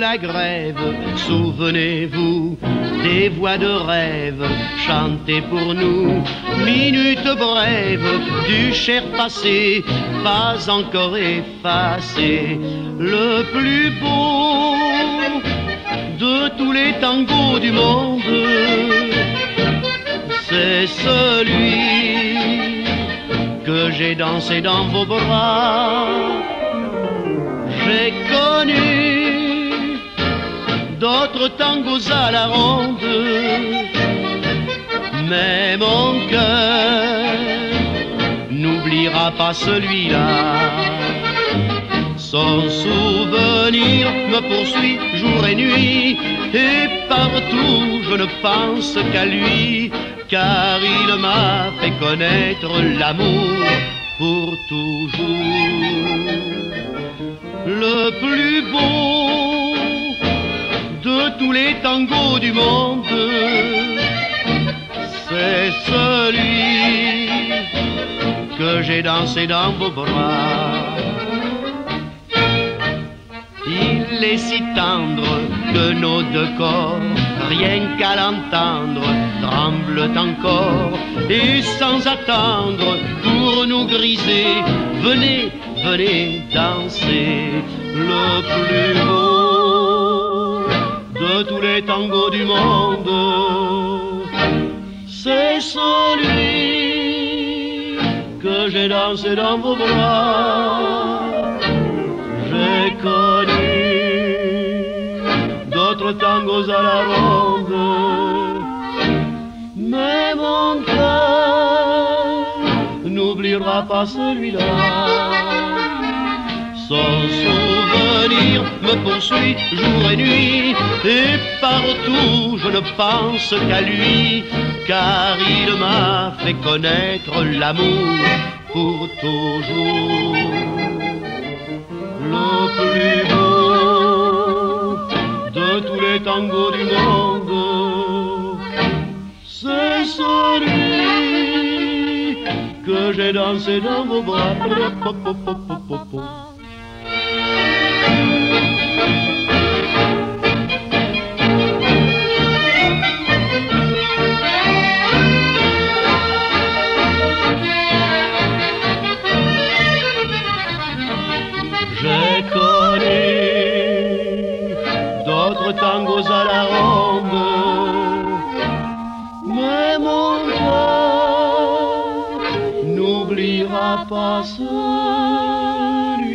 la grève, souvenez-vous des voix de rêve chantées pour nous. Minute brève du cher passé, pas encore effacé. Le plus beau de tous les tangos du monde, c'est celui que j'ai dansé dans vos bras. J'ai connu d'autres tangos à la ronde, mais mon cœur n'oubliera pas celui-là. Son souvenir me poursuit jour et nuit, et partout je ne pense qu'à lui, car il m'a fait connaître l'amour pour toujours. Le plus beau de tous les tangos du monde, c'est celui que j'ai dansé dans vos bras. Il est si tendre que nos deux corps, rien qu'à l'entendre, tremblent encore. Et sans attendre, pour nous griser, venez, venez danser. Le plus beau de tous les tangos du monde, c'est celui que j'ai dansé dans vos bras. J'ai connu d'autres tangos à la ronde, mais mon cœur n'oubliera pas celui-là. Son souvenir me poursuit jour et nuit, et partout je ne pense qu'à lui, car il m'a fait connaître l'amour pour toujours. Le plus beau de tous les tangos du monde, c'est celui que j'ai dansé dans vos bras. J'ai connu d'autres tangos à la ronde, mais mon cœur n'oubliera pas celui-là.